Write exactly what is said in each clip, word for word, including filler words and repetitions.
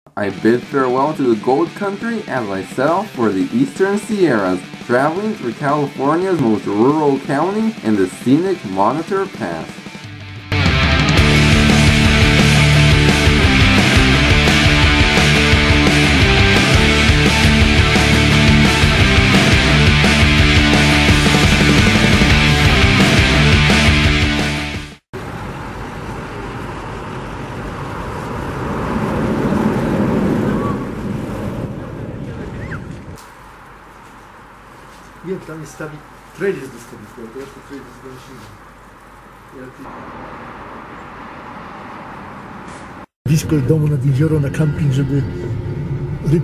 I bid farewell to the Gold Country as I set off for the Eastern Sierras, traveling through California's most rural county and the scenic Monitor Pass. Nie, tam jest stawi... Trail jest dyskalifikat, to jest to trail dyskalifikat. Blisko domu nad jezioro na camping, żeby ryb...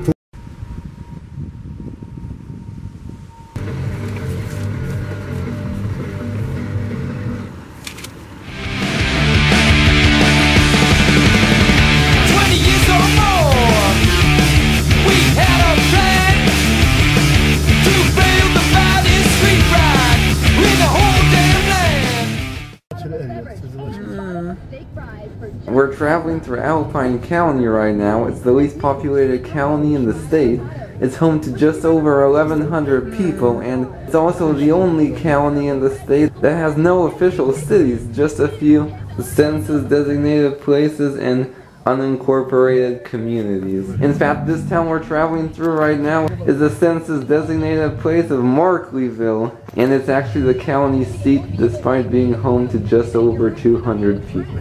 We're traveling through Alpine County right now. It's the least populated county in the state. It's home to just over eleven hundred people, and it's also the only county in the state that has no official cities, just a few census-designated places and unincorporated communities. In fact, this town we're traveling through right now is the census-designated place of Markleyville, and it's actually the county seat despite being home to just over two hundred people.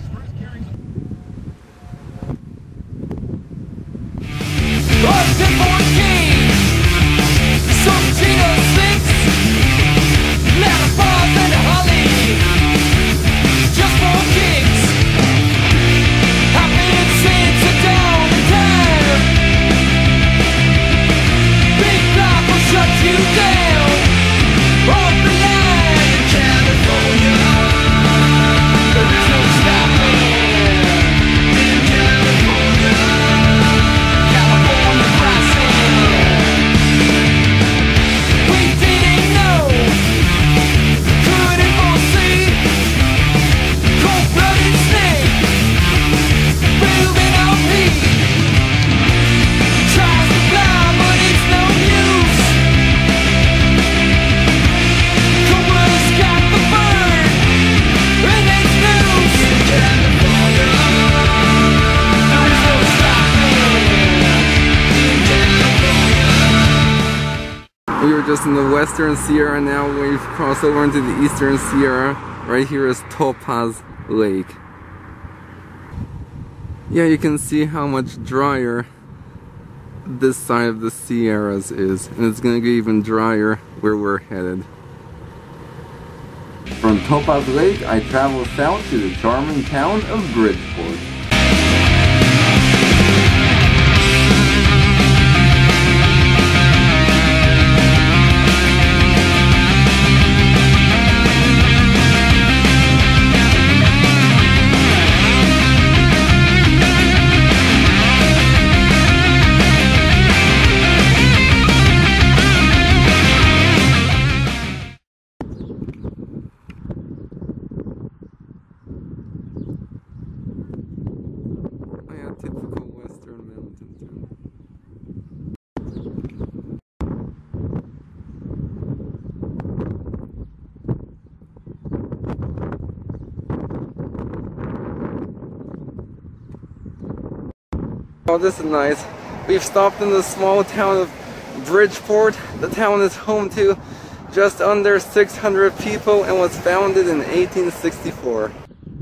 We were just in the Western Sierra, now we've crossed over into the Eastern Sierra. Right here is Topaz Lake. Yeah, you can see how much drier this side of the Sierras is, and it's going to get even drier where we're headed. From Topaz Lake, I travel south to the charming town of Bridgeport. Typical western mountain town. Oh, this is nice. We've stopped in the small town of Bridgeport. The town is home to just under six hundred people and was founded in eighteen sixty-four.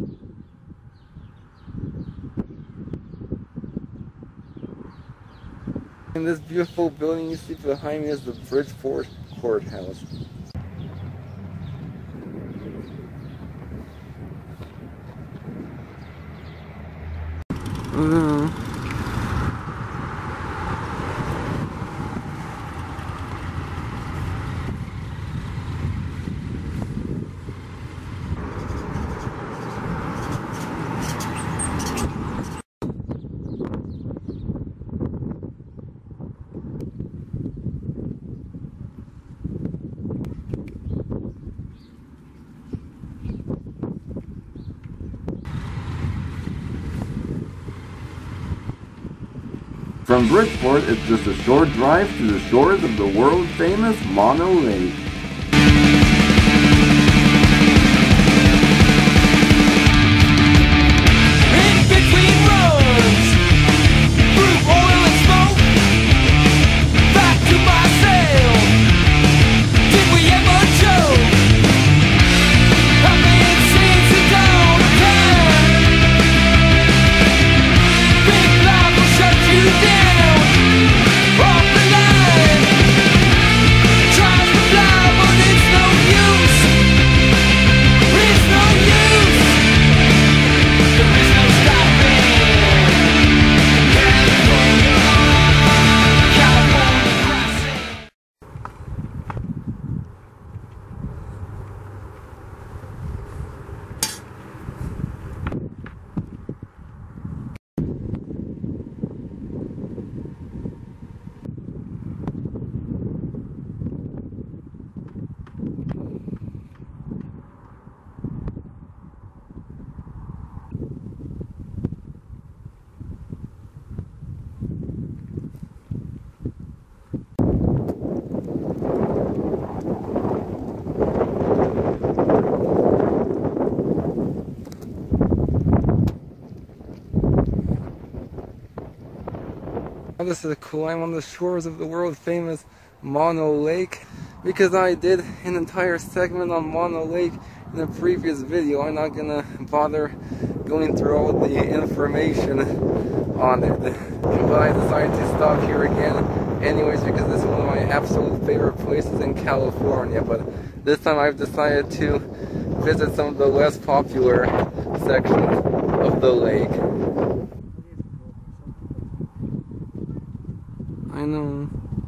And this beautiful building you see behind me is the Bridgeport Courthouse. Uh, From Bridgeport, it's just a short drive to the shores of the world-famous Mono Lake. This is cool. I'm on the shores of the world famous Mono Lake because I did an entire segment on Mono Lake in a previous video. I'm not gonna bother going through all the information on it, but I decided to stop here again anyways because this is one of my absolute favorite places in California. But this time I've decided to visit some of the less popular sections of the lake. I know.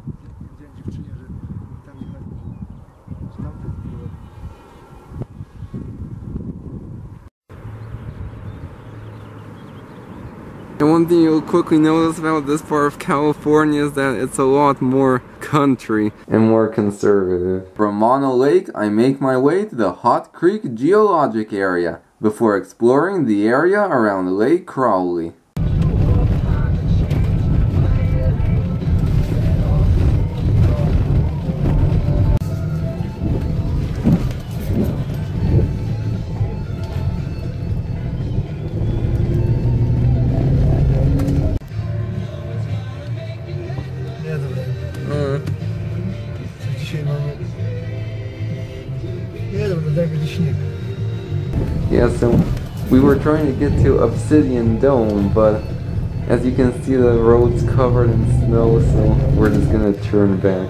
And one thing you'll quickly notice about this part of California is that it's a lot more country and more conservative. From Mono Lake, I make my way to the Hot Creek geologic area before exploring the area around Lake Crowley. Yeah, so we were trying to get to Obsidian Dome, but as you can see the road's covered in snow, so we're just gonna turn back.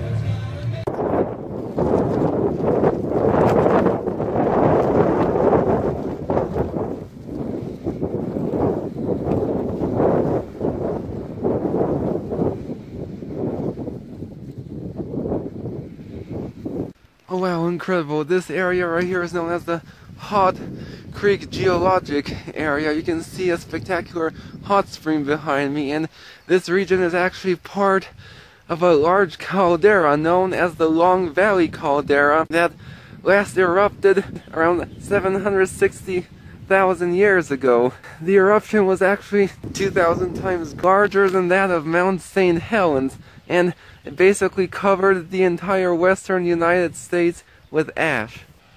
Oh wow, incredible. This area right here is known as the Hot Creek geologic area. You can see a spectacular hot spring behind me, and this region is actually part of a large caldera known as the Long Valley Caldera that last erupted around seven hundred sixty thousand years ago. The eruption was actually two thousand times larger than that of Mount Saint Helens, and it basically covered the entire western United States with ash.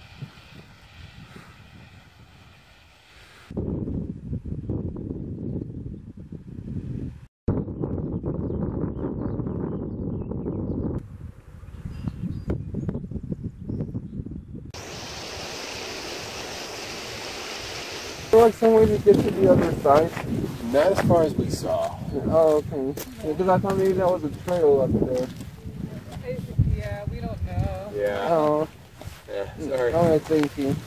Like some way to get to the other side? Not as far as we saw. Oh, okay. Because I thought maybe that was a trail up there. Yeah, we don't know. Yeah. Oh. Yeah, sorry. Alright, thank you.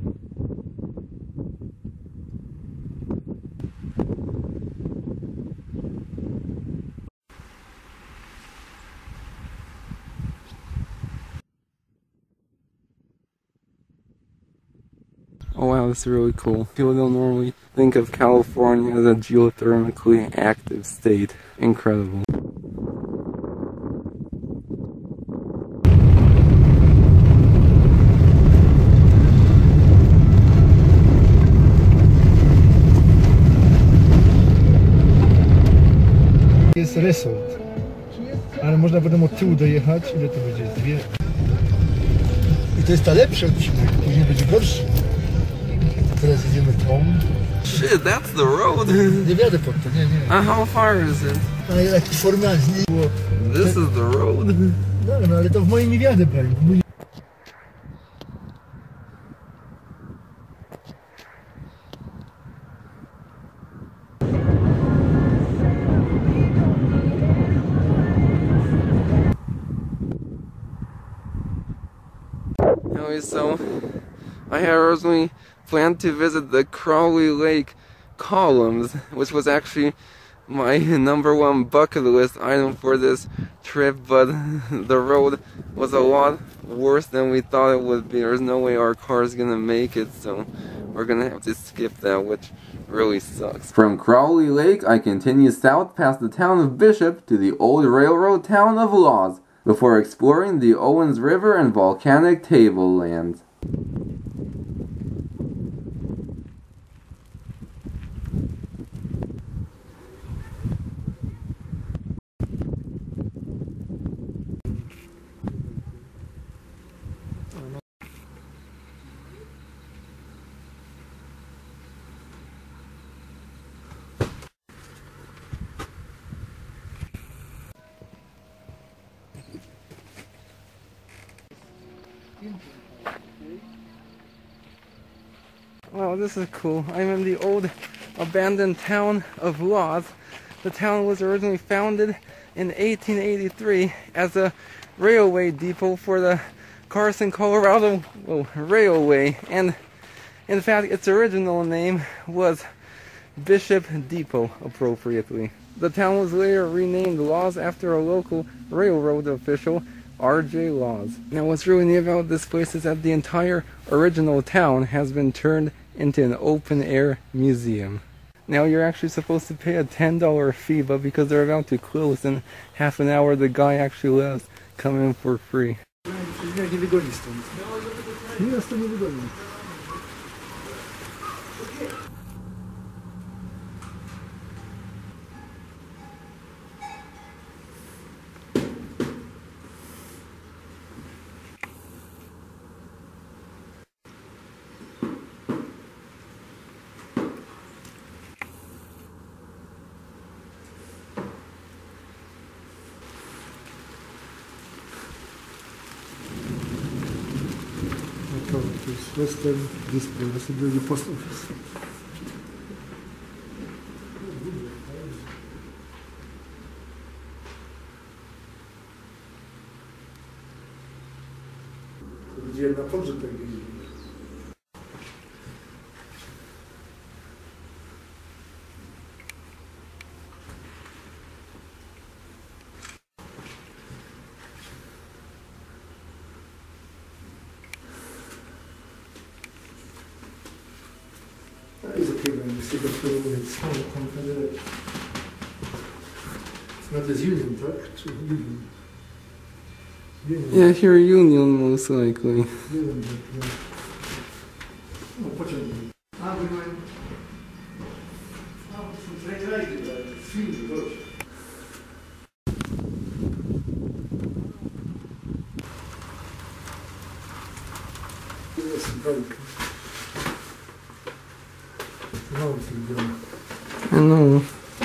Oh wow, this is really cool. People don't normally think of California as a geothermically active state. Incredible. Jest resort, ale można potem od tyłu dojechać. Ile to będzie? Dwie. I to jest ta lepszy odcinek, później będzie gorszy. A teraz jedziemy tą. Shit, that's the road. Nie wjadę pod to, nie, nie. Uh, how far is it? Ale jaki formalnie było. This is the road. No, no ale to w moim nie wjadę, brali. Anyway, so I had originally planned to visit the Crowley Lake columns, which was actually my number one bucket list item for this trip, but the road was a lot worse than we thought it would be. There's no way our car is gonna make it, so we're gonna have to skip that, which really sucks. From Crowley Lake, I continue south past the town of Bishop to the old railroad town of Laws, before exploring the Owens River and volcanic tablelands. Wow, this is cool. I'm in the old abandoned town of Laws. The town was originally founded in eighteen eighty-three as a railway depot for the Carson, Colorado oh, Railway, and in fact its original name was Bishop Depot, appropriately. The town was later renamed Laws after a local railroad official, R J Laws. Now what's really neat about this place is that the entire original town has been turned into an open air museum. Now you're actually supposed to pay a ten dollar fee, but because they're about to close in half an hour, the guy actually let us come in for free. To jest Western Display, na sobie drugi post office. To będzie na pogrzeb tak jeździ. It's not as Union, tak? Czy Union? Union. Yeah, here Union most likely. Union, tak. No, pociągnij. A, wy mają... A, to są trajrajdy, ale filmy, chodź. To jest symbolikę. I know.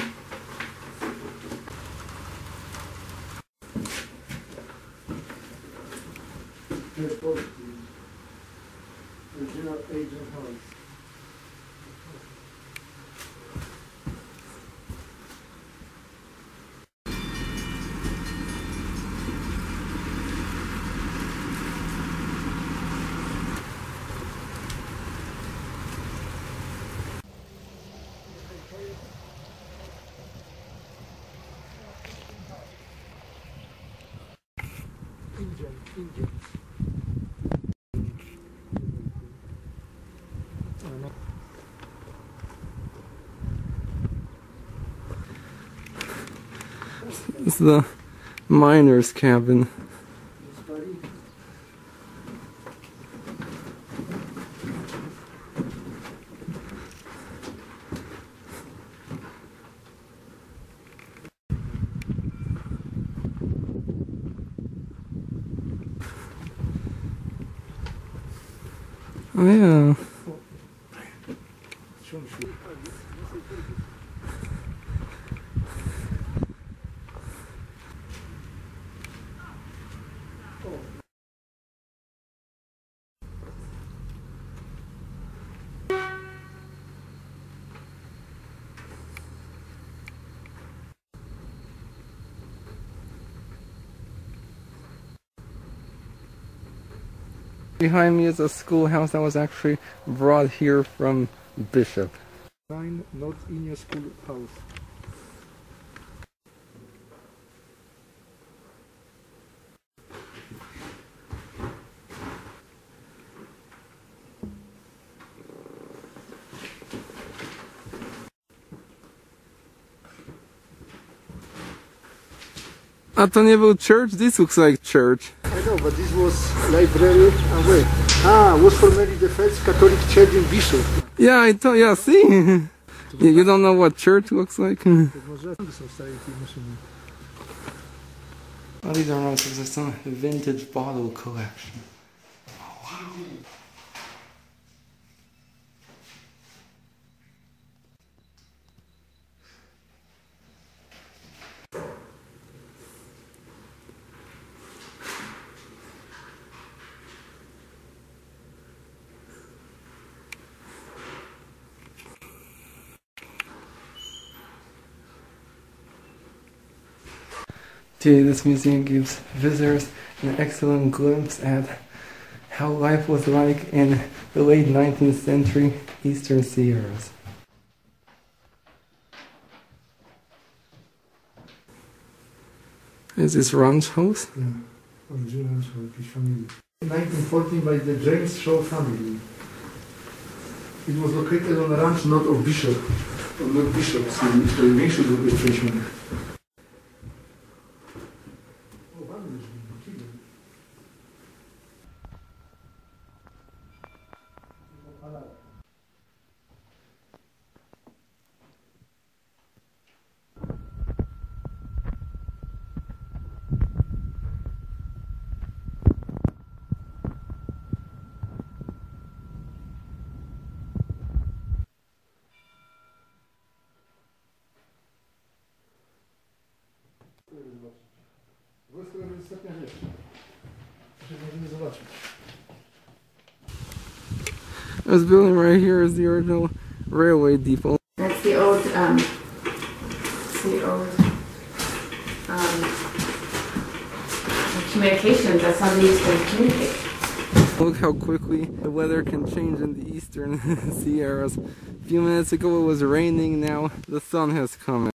Indian, Indian. It's the miner's cabin. Oh yeah. Behind me is a schoolhouse that was actually brought here from Bishop. Nine North India Schoolhouse. A to nie był church? This looks like church. I know, but this was library. Ah, wait. Ah, was formerly the first Catholic church in Bishop. Yeah, I thought, yeah, see? you, you don't know what church looks like? Oh, these are nice, because there's some vintage bottle collection. Oh, wow. Today, this museum gives visitors an excellent glimpse at how life was like in the late nineteenth century Eastern Sierras. Is this ranch house? Yeah, original ranch house, family. nineteen fourteen by the James Shaw family. It was located on a ranch north of Bishop, on North Bishop, so najmniejszy był bezpieczny. This building right here is the original railway depot. That's the old, um, it's the old, um, communications. That's how they used to communicate. Look how quickly the weather can change in the eastern Sierras. A few minutes ago it was raining, now the sun has come out.